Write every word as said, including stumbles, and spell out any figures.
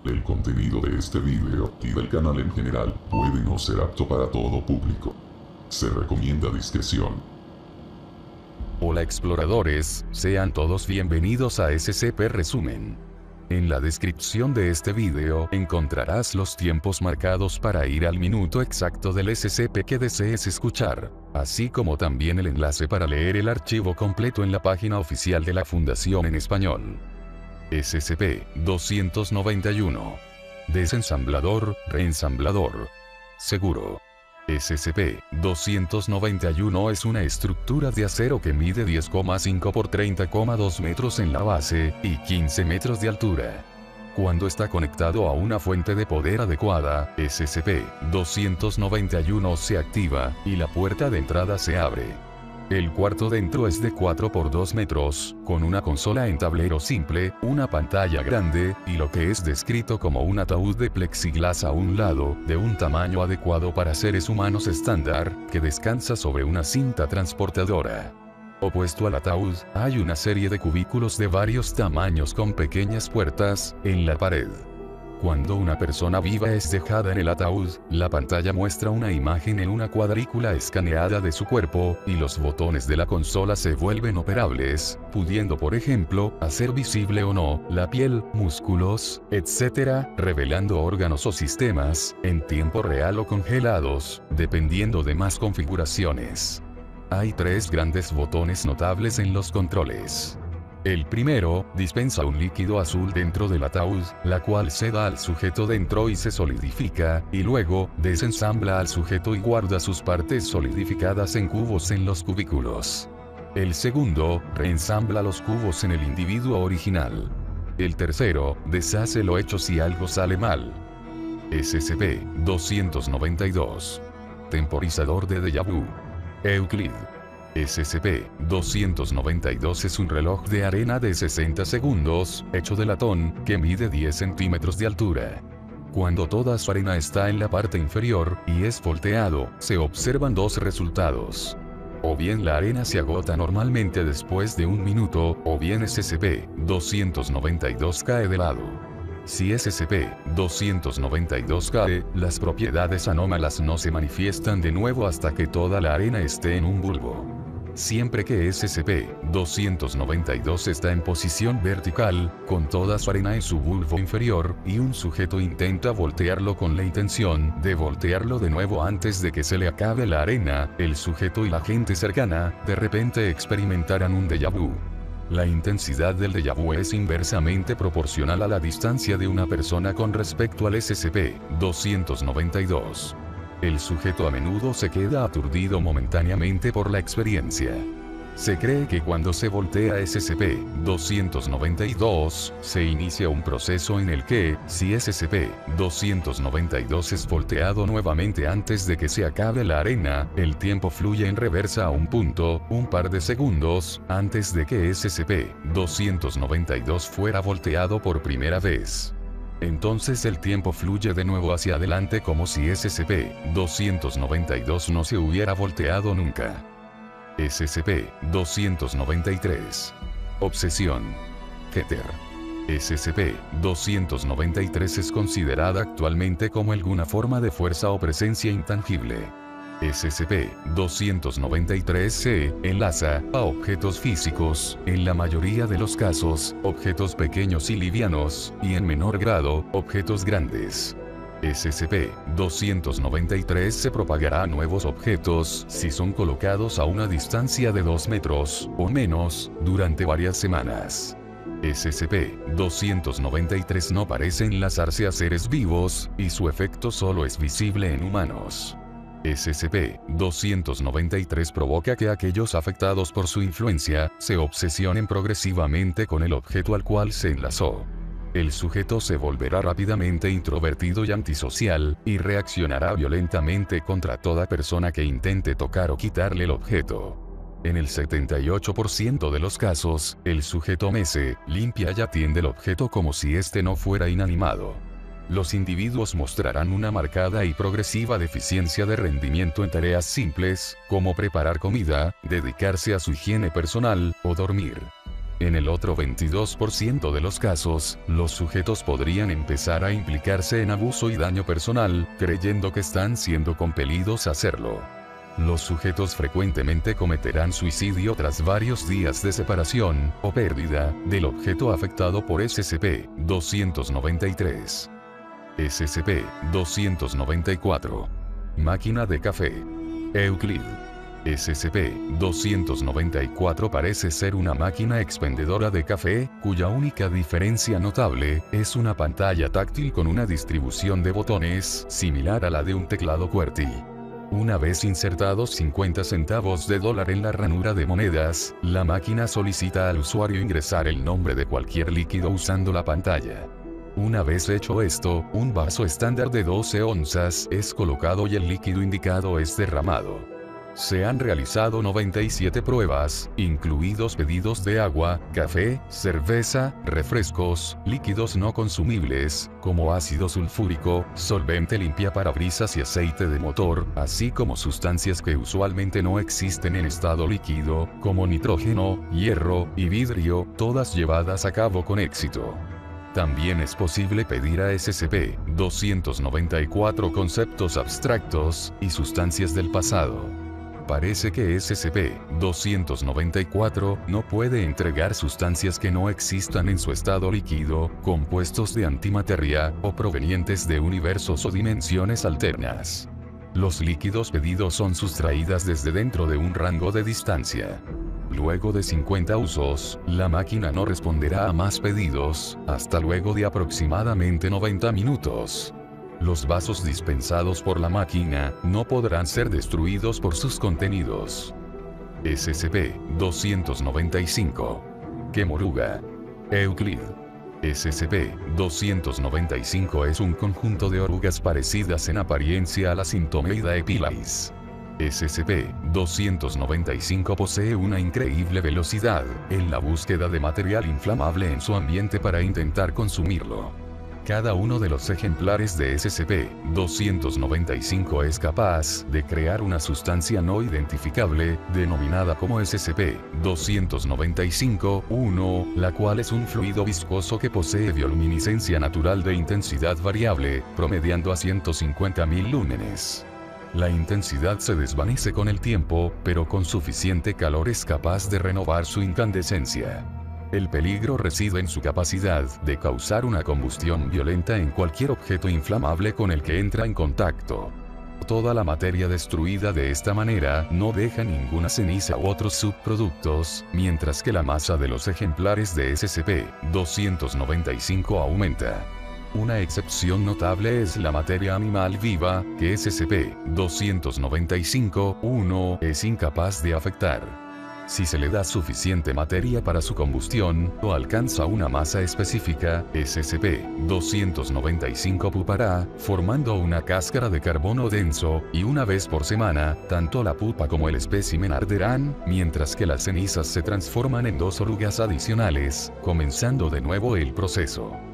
El contenido de este video y del canal en general puede no ser apto para todo público. Se recomienda discreción. Hola exploradores, sean todos bienvenidos a S C P Resumen. En la descripción de este video encontrarás los tiempos marcados para ir al minuto exacto del S C P que desees escuchar, así como también el enlace para leer el archivo completo en la página oficial de la Fundación en español. S C P doscientos noventa y uno. Desensamblador, reensamblador. Seguro. S C P doscientos noventa y uno es una estructura de acero que mide diez coma cinco por treinta coma dos metros en la base y quince metros de altura. Cuando está conectado a una fuente de poder adecuada, S C P doscientos noventa y uno se activa y la puerta de entrada se abre. El cuarto dentro es de cuatro por dos metros, con una consola en tablero simple, una pantalla grande, y lo que es descrito como un ataúd de plexiglas a un lado, de un tamaño adecuado para seres humanos estándar, que descansa sobre una cinta transportadora. Opuesto al ataúd, hay una serie de cubículos de varios tamaños con pequeñas puertas en la pared. Cuando una persona viva es dejada en el ataúd, la pantalla muestra una imagen en una cuadrícula escaneada de su cuerpo, y los botones de la consola se vuelven operables, pudiendo por ejemplo, hacer visible o no, la piel, músculos, etcétera, revelando órganos o sistemas, en tiempo real o congelados, dependiendo de más configuraciones. Hay tres grandes botones notables en los controles. El primero, dispensa un líquido azul dentro del ataúd, la cual se da al sujeto dentro y se solidifica, y luego, desensambla al sujeto y guarda sus partes solidificadas en cubos en los cubículos. El segundo, reensambla los cubos en el individuo original. El tercero, deshace lo hecho si algo sale mal. S C P doscientos noventa y dos. Temporizador de déjà vu. Euclid. S C P doscientos noventa y dos es un reloj de arena de sesenta segundos, hecho de latón, que mide diez centímetros de altura. Cuando toda su arena está en la parte inferior, y es volteado, se observan dos resultados. O bien la arena se agota normalmente después de un minuto, o bien S C P doscientos noventa y dos cae de lado. Si S C P doscientos noventa y dos cae, las propiedades anómalas no se manifiestan de nuevo hasta que toda la arena esté en un bulbo. Siempre que S C P doscientos noventa y dos está en posición vertical, con toda su arena en su bulbo inferior, y un sujeto intenta voltearlo con la intención de voltearlo de nuevo antes de que se le acabe la arena, el sujeto y la gente cercana, de repente experimentarán un déjà vu. La intensidad del déjà vu es inversamente proporcional a la distancia de una persona con respecto al S C P doscientos noventa y dos. El sujeto a menudo se queda aturdido momentáneamente por la experiencia. Se cree que cuando se voltea S C P doscientos noventa y dos, se inicia un proceso en el que, si S C P doscientos noventa y dos es volteado nuevamente antes de que se acabe la arena, el tiempo fluye en reversa a un punto, un par de segundos, antes de que S C P doscientos noventa y dos fuera volteado por primera vez. Entonces el tiempo fluye de nuevo hacia adelante como si S C P doscientos noventa y dos no se hubiera volteado nunca. S C P doscientos noventa y tres. Obsesión. Keter. S C P doscientos noventa y tres es considerada actualmente como alguna forma de fuerza o presencia intangible. S C P doscientos noventa y tres se enlaza a objetos físicos, en la mayoría de los casos, objetos pequeños y livianos, y en menor grado, objetos grandes. S C P doscientos noventa y tres se propagará a nuevos objetos si son colocados a una distancia de dos metros, o menos, durante varias semanas. S C P doscientos noventa y tres no parece enlazarse a seres vivos, y su efecto solo es visible en humanos. S C P doscientos noventa y tres provoca que aquellos afectados por su influencia, se obsesionen progresivamente con el objeto al cual se enlazó. El sujeto se volverá rápidamente introvertido y antisocial, y reaccionará violentamente contra toda persona que intente tocar o quitarle el objeto. En el setenta y ocho por ciento de los casos, el sujeto mece, limpia y atiende el objeto como si éste no fuera inanimado. Los individuos mostrarán una marcada y progresiva deficiencia de rendimiento en tareas simples, como preparar comida, dedicarse a su higiene personal, o dormir. En el otro veintidós por ciento de los casos, los sujetos podrían empezar a implicarse en abuso y daño personal, creyendo que están siendo compelidos a hacerlo. Los sujetos frecuentemente cometerán suicidio tras varios días de separación, o pérdida, del objeto afectado por S C P doscientos noventa y tres. S C P doscientos noventa y cuatro. Máquina de café. Euclid. S C P doscientos noventa y cuatro parece ser una máquina expendedora de café, cuya única diferencia notable es una pantalla táctil con una distribución de botones similar a la de un teclado QWERTY. Una vez insertados cincuenta centavos de dólar en la ranura de monedas, la máquina solicita al usuario ingresar el nombre de cualquier líquido usando la pantalla. Una vez hecho esto, un vaso estándar de doce onzas es colocado y el líquido indicado es derramado. Se han realizado noventa y siete pruebas, incluidos pedidos de agua, café, cerveza, refrescos, líquidos no consumibles, como ácido sulfúrico, solvente limpiaparabrisas y aceite de motor, así como sustancias que usualmente no existen en estado líquido, como nitrógeno, hierro y vidrio, todas llevadas a cabo con éxito. También es posible pedir a S C P doscientos noventa y cuatro conceptos abstractos y sustancias del pasado. Parece que S C P doscientos noventa y cuatro no puede entregar sustancias que no existan en su estado líquido, compuestos de antimateria, o provenientes de universos o dimensiones alternas. Los líquidos pedidos son sustraídas desde dentro de un rango de distancia. Luego de cincuenta usos, la máquina no responderá a más pedidos, hasta luego de aproximadamente noventa minutos. Los vasos dispensados por la máquina no podrán ser destruidos por sus contenidos. S C P doscientos noventa y cinco. Kemoruga. Euclid. S C P doscientos noventa y cinco es un conjunto de orugas parecidas en apariencia a la Synthomiidae pilaris. S C P doscientos noventa y cinco posee una increíble velocidad en la búsqueda de material inflamable en su ambiente para intentar consumirlo. Cada uno de los ejemplares de S C P doscientos noventa y cinco es capaz de crear una sustancia no identificable, denominada como S C P doscientos noventa y cinco punto uno, la cual es un fluido viscoso que posee bioluminiscencia natural de intensidad variable, promediando a ciento cincuenta mil lúmenes. La intensidad se desvanece con el tiempo, pero con suficiente calor es capaz de renovar su incandescencia. El peligro reside en su capacidad de causar una combustión violenta en cualquier objeto inflamable con el que entra en contacto. Toda la materia destruida de esta manera no deja ninguna ceniza u otros subproductos, mientras que la masa de los ejemplares de S C P doscientos noventa y cinco aumenta. Una excepción notable es la materia animal viva, que S C P doscientos noventa y cinco punto uno es incapaz de afectar. Si se le da suficiente materia para su combustión, o alcanza una masa específica, S C P doscientos noventa y cinco pupará, formando una cáscara de carbono denso, y una vez por semana, tanto la pupa como el espécimen arderán, mientras que las cenizas se transforman en dos orugas adicionales, comenzando de nuevo el proceso.